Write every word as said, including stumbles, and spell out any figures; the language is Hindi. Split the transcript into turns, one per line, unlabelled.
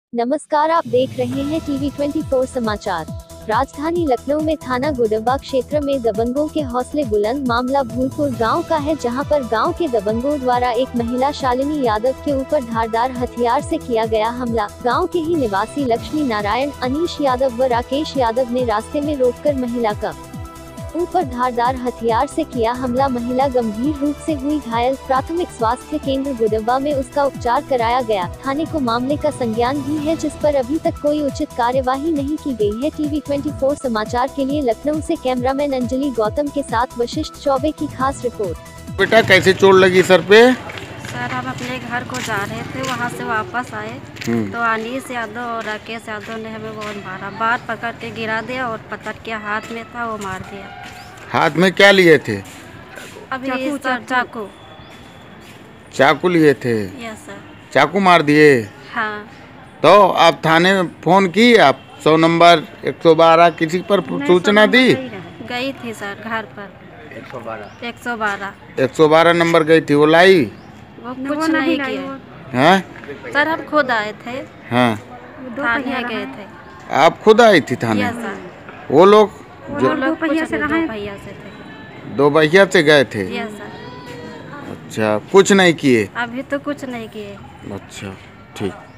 नमस्कार, आप देख रहे हैं टीवी चौबीस समाचार। राजधानी लखनऊ में थाना गुडब्बा क्षेत्र में दबंगों के हौसले बुलंद। मामला भूलपुर गांव का है, जहां पर गांव के दबंगों द्वारा एक महिला शालिनी यादव के ऊपर धारदार हथियार से किया गया हमला। गांव के ही निवासी लक्ष्मी नारायण, अनीश यादव व राकेश यादव ने रास्ते में रोककर महिला का ऊपर धारदार हथियार से किया हमला। महिला गंभीर रूप से हुई घायल। प्राथमिक स्वास्थ्य केंद्र गुडब्बा में उसका उपचार कराया गया। थाने को मामले का संज्ञान भी है, जिस पर अभी तक कोई उचित कार्यवाही नहीं की गई है। टीवी चौबीस समाचार के लिए लखनऊ से कैमरामैन अंजलि गौतम के साथ वशिष्ठ चौबे की खास रिपोर्ट।
बेटा, कैसे चोट लगी सर पे?
सर, हम अपने घर को जा रहे थे, वहाँ से वापस आए तो अनीश यादव और राकेश यादव ने हमें बहुत मारा। बात पकड़ के गिरा दिया और पकड़ के हाथ में था वो मार दिया।
हाथ में क्या लिए थे?
अभी सर चाकू
चाकू लिए थे?
Yes sir.
चाकू मार दिए?
हाँ।
तो आप थाने में फोन की? आप सौ नंबर एक सौ बारह किसी पर सूचना दी?
गई थी सर, घर पर एक सौ बारह
एक सौ बारह नंबर गई थी, वो लाई?
वो कुछ नहीं किया।
हाँ
सर, हम खुद आए थे।
हाँ,
थाने गए थे।
आप खुद आई थी थाने?
Yes sir.
वो लोग
जो लोग भैया से भैया से थे।
दो भैया से गए थे?
Yes sir.
अच्छा, कुछ नहीं किए?
अभी तो कुछ नहीं किए।
अच्छा, ठीक।